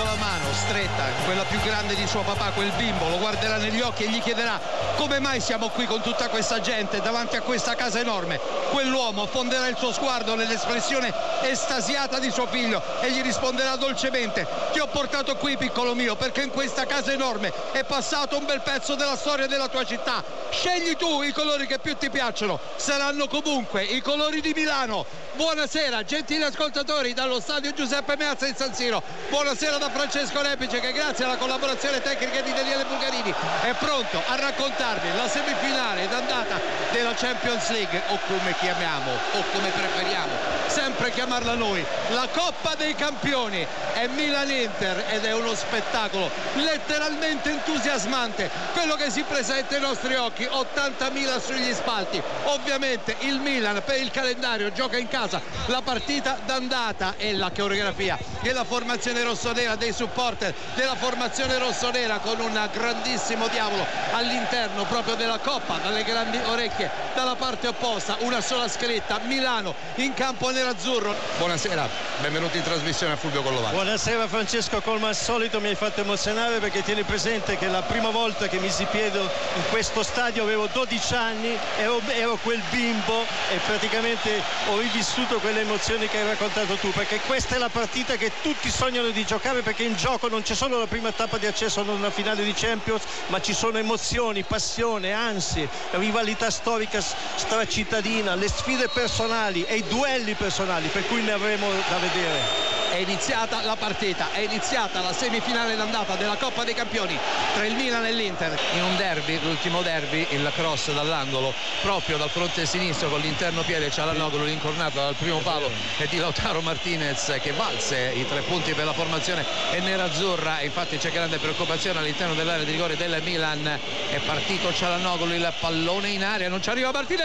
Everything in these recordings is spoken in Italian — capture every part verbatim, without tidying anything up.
con la mano stretta, quella più grande di suo papà, quel bimbo lo guarderà negli occhi e gli chiederà come mai siamo qui con tutta questa gente davanti a questa casa enorme. Quell'uomo fonderà il suo sguardo nell'espressione estasiata di suo figlio e gli risponderà dolcemente: ti ho portato qui, piccolo mio, perché in questa casa enorme è passato un bel pezzo della storia della tua città. Scegli tu i colori che più ti piacciono, saranno comunque i colori di Milano. Buonasera gentili ascoltatori dallo stadio Giuseppe Meazza in San Siro. Buonasera da Francesco Repice, che grazie alla collaborazione tecnica di Daniele Bulgarini è pronto a raccontarvi la semifinale d'andata della Champions League, o come chiamiamo o come preferiamo sempre chiamarla noi, la Coppa dei Campioni. È Milan-Inter ed è uno spettacolo letteralmente entusiasmante quello che si presenta ai nostri occhi. ottantamila sugli spalti. Ovviamente il Milan per il calendario gioca in casa la partita d'andata e la coreografia della formazione rossonera, dei supporter della formazione rossonera, con un grandissimo diavolo all'interno proprio della Coppa, dalle grandi orecchie dalla parte opposta, una sola scritta: Milano in campo nerazzurro. Buonasera, benvenuti in trasmissione a Fulvio Collovati. Buonasera Francesco, come al solito mi hai fatto emozionare, perché tieni presente che la prima volta che misi piede in questo stadio avevo dodici anni, ero, ero quel bimbo e praticamente ho rivissuto quelle emozioni che hai raccontato tu, perché questa è la partita che tutti sognano di giocare, perché in gioco non c'è solo la prima tappa di accesso ad una finale di Champions, ma ci sono emozioni, passione, ansie, rivalità storica stracittadina, le sfide personali e i duelli personali, per cui ne avremo da vedere. È iniziata la partita, è iniziata la semifinale d'andata della Coppa dei Campioni tra il Milan e l'Inter. In un derby, l'ultimo derby, il cross dall'angolo proprio dal fronte sinistro con l'interno piede Cialanoglu, incornato dal primo palo e di Lautaro Martinez, che valse i tre punti per la formazione nerazzurra. Infatti c'è grande preoccupazione all'interno dell'area di rigore del Milan. È partito Cialanoglu, il pallone in aria, non ci arriva Martinez,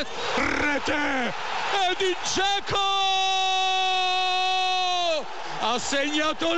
rete Edin Dzeko! Ha segnato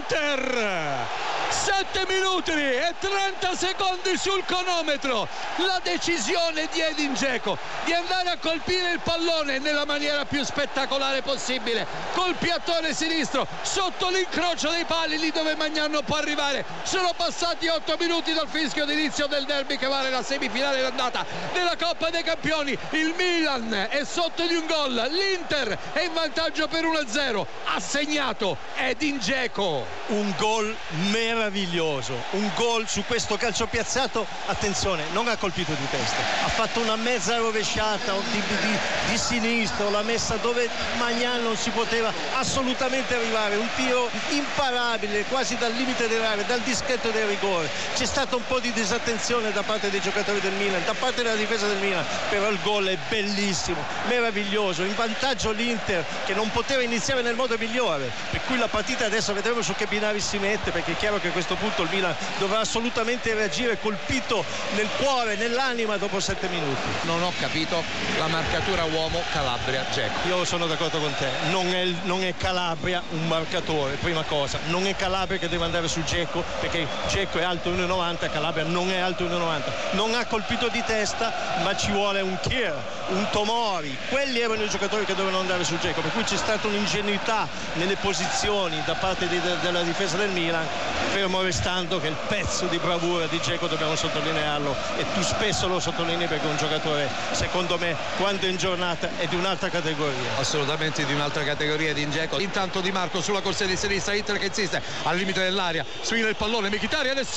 l'Inter. Sette minuti e trenta secondi sul cronometro. La decisione di Edin Dzeko di andare a colpire il pallone nella maniera più spettacolare possibile, col piattone sinistro sotto l'incrocio dei pali, lì dove Maignan non può arrivare. Sono passati otto minuti dal fischio d'inizio del derby che vale la semifinale d'andata della Coppa dei Campioni. Il Milan è sotto di un gol, l'Inter è in vantaggio per uno a zero. Ha segnato Edin Dzeko. Un gol meraviglioso, un gol su questo calcio piazzato. Attenzione, non ha colpito di testa, ha fatto una mezza rovesciata di, di, di sinistro, l'ha messa dove Maignan non si poteva assolutamente arrivare, un tiro imparabile quasi dal limite dell'area, dal dischetto del rigore. C'è stata un po' di disattenzione da parte dei giocatori del Milan, da parte della difesa del Milan, però il gol è bellissimo, meraviglioso, in vantaggio l'Inter che non poteva iniziare nel modo migliore, per cui la partita adesso vedremo su che binari si mette, perché è chiaro che a questo punto il Milan dovrà assolutamente reagire colpito nel cuore, nell'anima dopo sette minuti. Non ho capito la marcatura uomo Calabria-Dzeko. Io sono d'accordo con te, non è, non è Calabria un marcatore, prima cosa, non è Calabria che deve andare su Dzeko, perché Dzeko è alto uno e novanta, Calabria non è alto uno e novanta, non ha colpito di testa, ma ci vuole un Kier, un Tomori, quelli erano i giocatori che dovevano andare su Dzeko, per cui c'è stata un'ingenuità nelle posizioni da parte di, de, della difesa del Milan, fermo restando che il pezzo di bravura di Dzeko dobbiamo sottolinearlo, e tu spesso lo sottolinei, perché è un giocatore secondo me quando è in giornata è di un'altra categoria. Assolutamente di un'altra categoria di Dzeko. Intanto Di Marco sulla corsia di sinistra, Inter che insiste al limite dell'area, sfila il pallone Mkhitaryan e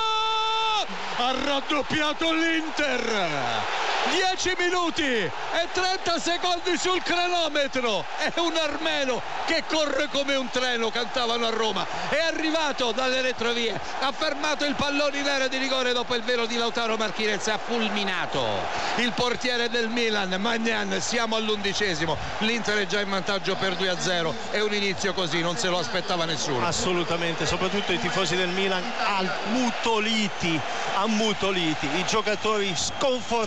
solo ha raddoppiato l'Inter. dieci minuti e trenta secondi sul cronometro. È un armeno che corre come un treno, cantavano a Roma. È arrivato dalle retrovie, ha fermato il pallone in area di rigore dopo il velo di Lautaro Martinez, ha fulminato il portiere del Milan, Maignan. Siamo all'undicesimo, l'Inter è già in vantaggio per due a zero. È un inizio così, non se lo aspettava nessuno. Assolutamente, soprattutto i tifosi del Milan ammutoliti, ammutoliti, i giocatori sconfortati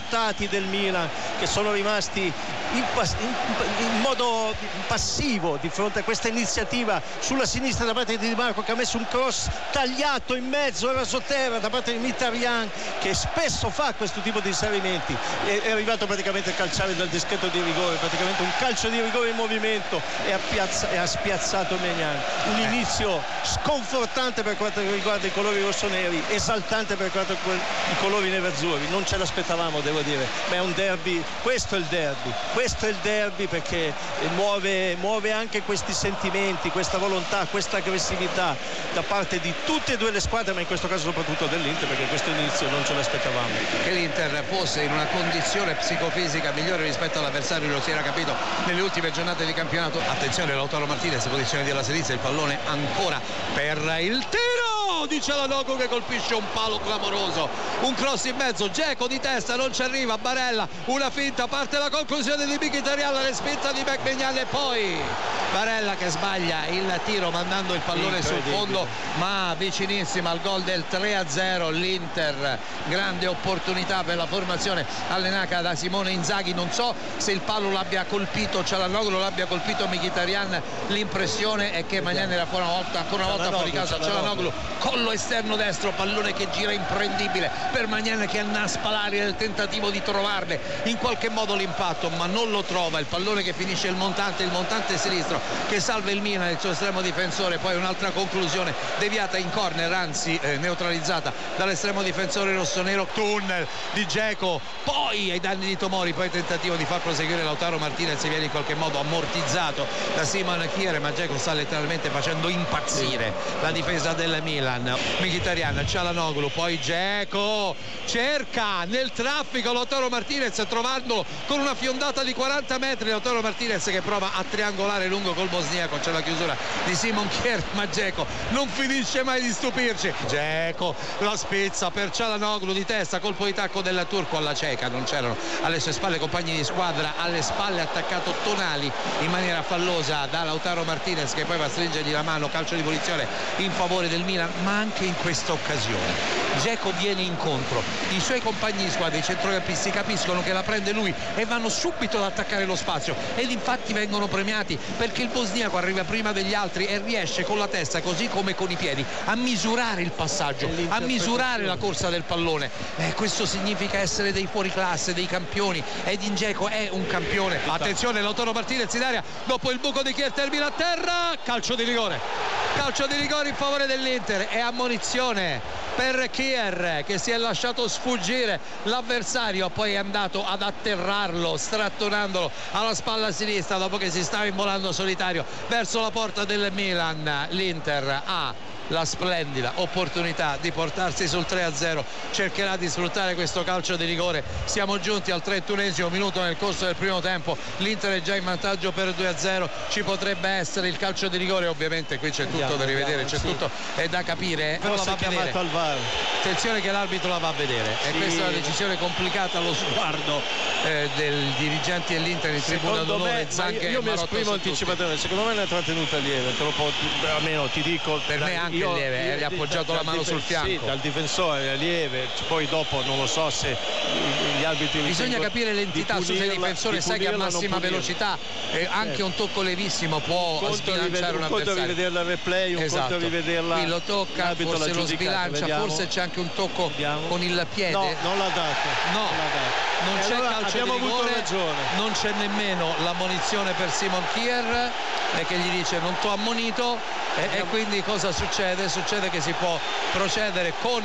giocatori del Milan che sono rimasti in, in, in modo passivo di fronte a questa iniziativa sulla sinistra da parte di Di Marco, che ha messo un cross tagliato in mezzo, era sotterra da parte di Mkhitaryan, che spesso fa questo tipo di inserimenti. È, è arrivato praticamente a calciare dal dischetto di rigore, praticamente un calcio di rigore in movimento, e ha, piazza, e ha spiazzato Maignan. Un inizio sconfortante per quanto riguarda i colori rossoneri, esaltante per quanto riguarda i colori nerazzurri. Non ce l'aspettavamo, devo dire, ma è un derby. Questo è il derby, questo è il derby perché muove, muove anche questi sentimenti, questa volontà, questa aggressività da parte di tutte e due le squadre, ma in questo caso soprattutto dell'Inter, perché questo inizio non ce l'aspettavamo. Che l'Inter fosse in una condizione psicofisica migliore rispetto all'avversario lo si era capito nelle ultime giornate di campionato. Attenzione, Lautaro Martinez, posizione della sinistra, il pallone ancora per il tiro di Çalhanoğlu che colpisce un palo clamoroso, un cross in mezzo, Dzeko di testa, non ci arriva, Barella, una finta, parte la conclusione di Mkhitaryan, la respinta di Maignan e poi Barella che sbaglia il tiro mandando il pallone sul fondo, ma vicinissima al gol del tre a zero l'Inter. Grande opportunità per la formazione allenata da Simone Inzaghi. Non so se il palo l'abbia colpito Çalhanoğlu, l'abbia colpito Mkhitaryan, l'impressione è che Maignan era ancora una volta, ancora una volta fuori casa. Çalhanoğlu, collo esterno destro, pallone che gira imprendibile per Maignan che annaspa l'aria nel tentativo di trovarne in qualche modo l'impatto, ma non lo trova. Il pallone che finisce il montante, il montante sinistro che salva il Milan, il suo estremo difensore. Poi un'altra conclusione deviata in corner, anzi eh, neutralizzata dall'estremo difensore rossonero. Tunnel di Dzeko, poi ai danni di Tomori, poi tentativo di far proseguire Lautaro Martinez, viene in qualche modo ammortizzato da Simon Kjaer, ma Dzeko sta letteralmente facendo impazzire la difesa del Milan. Mkhitaryan, Çalhanoğlu, poi Dzeko cerca nel traffico Lautaro Martinez, trovandolo con una fiondata di quaranta metri. Lautaro Martinez che prova a triangolare lungo col bosniaco, c'è la chiusura di Simon Kjaer, ma Dzeko non finisce mai di stupirci. Dzeko la spezza per Çalhanoğlu di testa, colpo di tacco del turco alla cieca, non c'erano alle sue spalle compagni di squadra, alle spalle attaccato Tonali in maniera fallosa da Lautaro Martinez che poi va a stringergli la mano, calcio di punizione in favore del Milan. Ma anche in questa occasione Dzeko viene incontro, i suoi compagni di squadra, i centrocampisti capiscono che la prende lui e vanno subito ad attaccare lo spazio, ed infatti vengono premiati perché il bosniaco arriva prima degli altri e riesce con la testa così come con i piedi a misurare il passaggio, a misurare la corsa del pallone. Eh, questo significa essere dei fuoriclasse, dei campioni, ed in Dzeko è un campione. Attenzione, Lautaro Martinez in aria dopo il buco di Kjaer, termina a terra, calcio di rigore, calcio di rigore in favore dell'Inter e ammonizione per Kjaer che si è lasciato sfuggire l'avversario, poi è andato ad atterrarlo strattonandolo alla spalla sinistra dopo che si stava involando solitario verso la porta del Milan. L'Inter ha la splendida opportunità di portarsi sul tre a zero, cercherà di sfruttare questo calcio di rigore. Siamo giunti al trentunesimo minuto nel corso del primo tempo, l'Inter è già in vantaggio per due a zero, ci potrebbe essere il calcio di rigore, ovviamente qui c'è tutto da rivedere, c'è tutto è da capire, però la va a vedere. Al V A R. Attenzione che l'arbitro la va a vedere, sì. E questa è una decisione complicata allo sguardo eh, del dirigente dell'Inter in tribuna d'onore. Zanche, io, io mi esprimo anticipatamente, secondo me è una trattenuta lieve, te lo può, almeno ti dico, per me anche io, lieve, io, eh, gli ha appoggiato la mano sul fianco. Sì, dal difensore è lieve, poi dopo non lo so se gli arbitri bisogna capire l'entità, se sei difensore sai che a massima velocità eh, anche certo. Un tocco levissimo può un sbilanciare un, un avversario. Un conto rivederla al replay, un esatto. conto rivederla, qui lo tocca, forse lo sbilancia, vediamo. Forse c'è anche un tocco vediamo. Con il piede. No, non l'ha dato. No, non c'è allora calcio di rigore, non c'è nemmeno l'ammonizione per Simon Kjaer eh, che gli dice non t'ho ammonito e, e quindi cosa succede? Succede che si può procedere con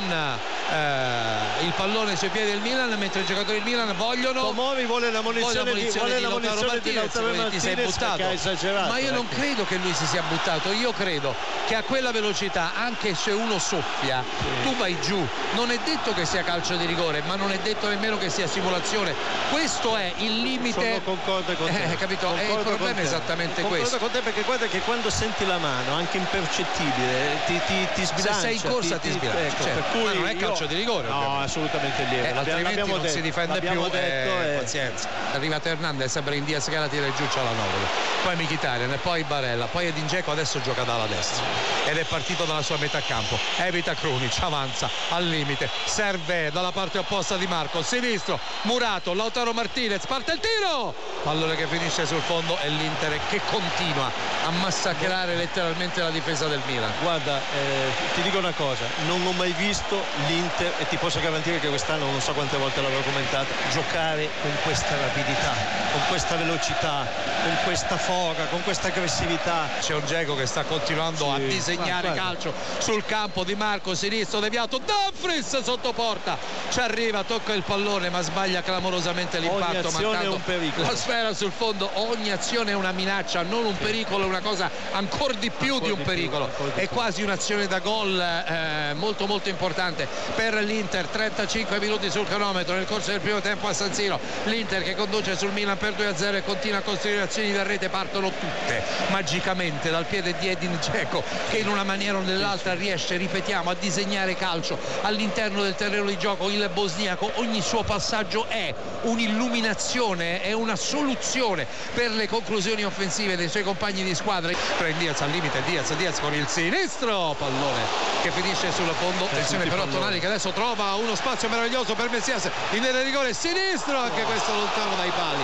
eh, il pallone sui piedi del Milan, mentre i giocatori del Milan vogliono Tomori vuole la munizione di, vuole la munizione di Lautaro Martinez, ti sei buttato, ma io non credo che lui si sia buttato, io credo che a quella velocità anche se uno soffia sì. Tu vai giù, non è detto che sia calcio di rigore, ma non è detto nemmeno che sia simulazione, questo è il limite. Sono concorde con te, eh, capito? E il problema è esattamente concordo questo. Con te perché guarda che quando senti la mano anche impercettibile ti, ti, ti sbilancia, se sei in corsa ti, ti sbilancia, ecco, certo. Per cui ma non è calcio io... di rigore no, ovviamente. assolutamente lieve, eh, altrimenti non detto. Si difende prende più detto, eh, e... pazienza. Arriva Hernandez, Brahim Diaz che la tira giù, c'è la Novolo, poi Mkhitaryan e poi Barella, poi Edin Dzeko adesso gioca dalla destra ed è partito dalla sua metà campo, evita Krunic, avanza al limite, serve dalla parte opposta di Marco, sinistro Murato, Lautaro Martinez, parte il tiro, pallone che finisce sul fondo e l'Inter che continua a massacrare letteralmente la difesa del Milan. Guarda, eh, ti dico una cosa, non ho mai visto l'Inter, e ti posso garantire che quest'anno non so quante volte l'avrò commentata, giocare con questa rapidità, con questa velocità, con questa foga, con questa aggressività. C'è un Dzeko che sta continuando sì, a disegnare guarda. calcio sul campo di Marco, sinistro deviato, Dumfries sotto porta, ci arriva, tocca il pallone ma sbaglia clamorosamente l'impatto, mancando la sfera sul fondo. Ogni azione è una minaccia, non un pericolo, è una cosa ancora di più ancora di un di pericolo più, è quasi un'azione da gol eh, molto molto importante per l'Inter. Trentacinque minuti sul cronometro nel corso del primo tempo a San Siro, l'Inter che conduce sul Milan per due a zero e continua a costruire azioni da rete, partono tutte magicamente dal piede di Edin Dzeko che in una maniera o nell'altra riesce, ripetiamo, a disegnare calcio all'interno del terreno di gioco. Il bosniaco, ogni suo passaggio è un'illuminazione, è una soluzione per le conclusioni offensive dei suoi compagni di squadra. Tre Diaz al limite, Diaz, Diaz con il sinistro, pallone che finisce sul fondo. Attenzione però Tonali che adesso trova uno spazio meraviglioso per Messias in area di rigore, sinistro, anche questo lontano dai pali.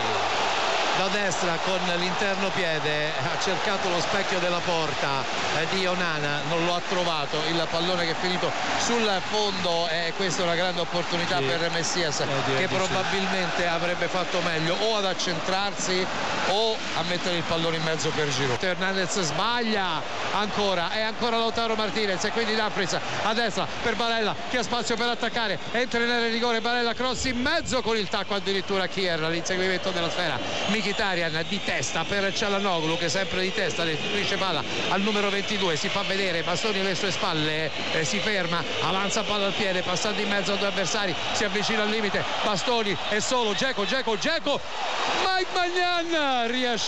Da destra con l'interno piede ha cercato lo specchio della porta eh, di Onana, non lo ha trovato, il pallone che è finito sul fondo e eh, questa è una grande opportunità sì. per Messias eh, che probabilmente sì. avrebbe fatto meglio o ad accentrarsi o a mettere il pallone in mezzo per Giroud. Hernandez sbaglia ancora, è ancora Lautaro Martinez e quindi Dumfries a destra per Barella che ha spazio per attaccare, entra in area di rigore, Barella cross in mezzo con il tacco addirittura Kier, l'inseguimento della sfera. Mkhitaryan di testa per Çalhanoğlu che sempre di testa restituisce palla al numero ventidue, si fa vedere, bastoni alle sue spalle, eh, si ferma, avanza palla al piede, passando in mezzo a due avversari, si avvicina al limite, bastoni è solo Dzeko, Dzeko, Dzeko, Mike Maignan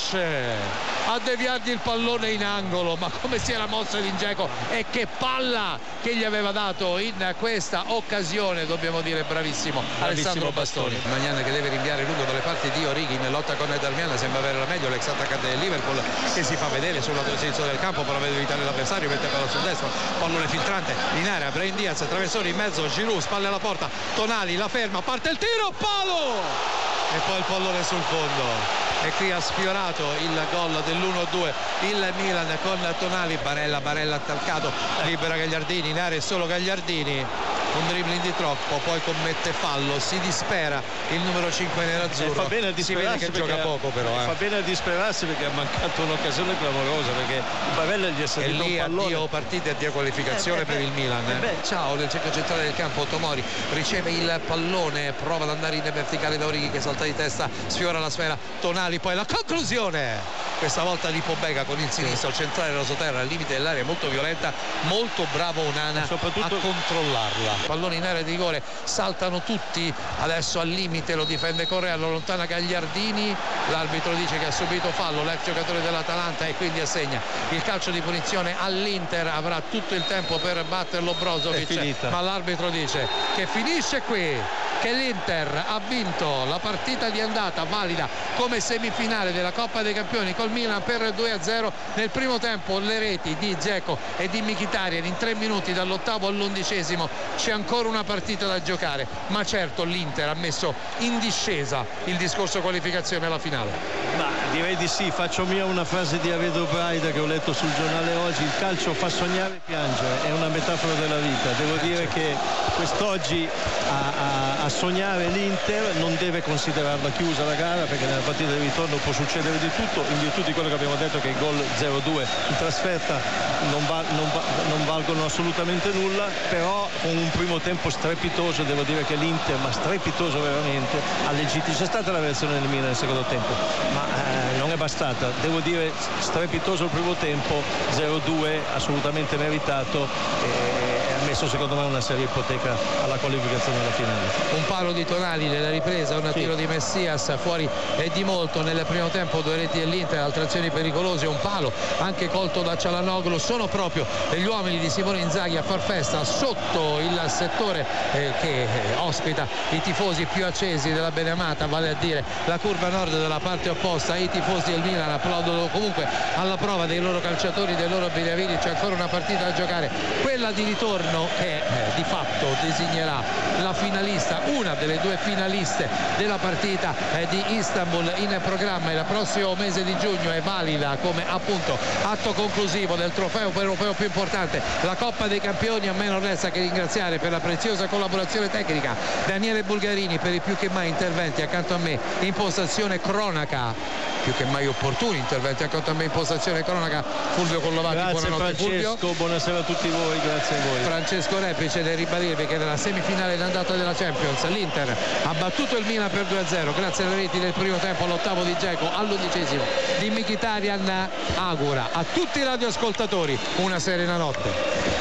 riesce a deviargli il pallone in angolo, ma come si era mosso di Dzeko e che palla che gli aveva dato in questa occasione, dobbiamo dire bravissimo, bravissimo Alessandro Bastoni. Maignan che deve rinviare lungo dalle parti di Origi in lotta con Darmian, sembra avere la meglio l'ex attaccante del Liverpool che si fa vedere sul lato sinistro del campo per evitare l'avversario, mette palla sul destro, pallone filtrante in area, Brahim Diaz, traversone in mezzo, Giroud, spalle alla porta, Tonali la ferma, parte il tiro, palo e poi il pallone sul fondo. E qui ha sfiorato il gol dell'uno a due il Milan con Tonali, Barella, Barella attaccato, libera Gagliardini, in area solo Gagliardini, un dribbling di troppo, poi commette fallo, si dispera il numero cinque nerazzurro, eh, fa bene a si vede che gioca poco però eh. fa bene a disperarsi perché ha mancato un'occasione clamorosa, perché Barella gli è salito e lì un pallone. addio partita e addio qualificazione eh, eh, per il Milan eh. Eh, ciao nel centro centrale del campo Tomori riceve il pallone, prova ad andare in verticale da Origi che salta di testa, sfiora la sfera, Tonali, poi la conclusione questa volta di Pobega con il sinistro centrale rasoterra al limite dell'area, molto violenta, molto bravo Onana soprattutto a controllarla. Pallone in area di rigore, saltano tutti, adesso al limite lo difende Correa, lo allontana Gagliardini, l'arbitro dice che ha subito fallo l'ex giocatore dell'Atalanta e quindi assegna il calcio di punizione all'Inter, avrà tutto il tempo per batterlo Brozovic, ma l'arbitro dice che finisce qui, che l'Inter ha vinto la partita di andata valida come semifinale della Coppa dei Campioni col Milan per due a zero. Nel primo tempo le reti di Dzeko e di Mkhitaryan in tre minuti dall'ottavo all'undicesimo, c'è ancora una partita da giocare, ma certo l'Inter ha messo in discesa il discorso qualificazione alla finale. Ma direi di sì, faccio mia una frase di Avedo Braida che ho letto sul giornale oggi: il calcio fa sognare e piangere, è una metafora della vita. Devo dire che quest'oggi a, a, a sognare l'Inter non deve considerarla chiusa la gara, perché nella partita di ritorno può succedere di tutto, in virtù di quello che abbiamo detto, che il gol zero due in trasferta non, va, non, va, non valgono assolutamente nulla, però con un primo tempo strepitoso, devo dire che l'Inter, ma strepitoso veramente, ha legittimo. C'è stata la versione del Milan nel secondo tempo, ma eh, non è bastata, devo dire strepitoso il primo tempo, zero due assolutamente meritato, eh, messo secondo me una seria ipoteca alla qualificazione alla finale. Un palo di Tonali nella ripresa, un sì. tiro di Messias fuori e di molto nel primo tempo, due reti dell'Inter, altre azioni pericolose, un palo anche colto da Cialanoglu. Sono proprio gli uomini di Simone Inzaghi a far festa sotto il settore eh, che eh, ospita i tifosi più accesi della beneamata, vale a dire la curva nord della parte opposta. I tifosi del Milan applaudono comunque alla prova dei loro calciatori, dei loro biravili. C'è ancora una partita da giocare, quella di ritorno, che eh, di fatto designerà la finalista, una delle due finaliste della partita eh, di Istanbul in programma il prossimo mese di giugno, e valida come appunto atto conclusivo del trofeo europeo più importante, la Coppa dei Campioni. A me non resta che ringraziare per la preziosa collaborazione tecnica Daniele Bulgarini, per i più che mai interventi accanto a me in postazione cronaca, più che mai opportuni interventi accanto a me in postazione cronaca, Fulvio Collovati. Grazie buonanotte Francesco, Fulvio. buonasera a tutti voi, grazie a voi. Francesco Repice, del ribadirvi che nella semifinale d'andata della Champions l'Inter ha battuto il Milan per due a zero grazie alle reti del primo tempo, all'ottavo di Dzeko, all'undicesimo di Mkhitaryan. Augura a tutti i radioascoltatori una serena notte.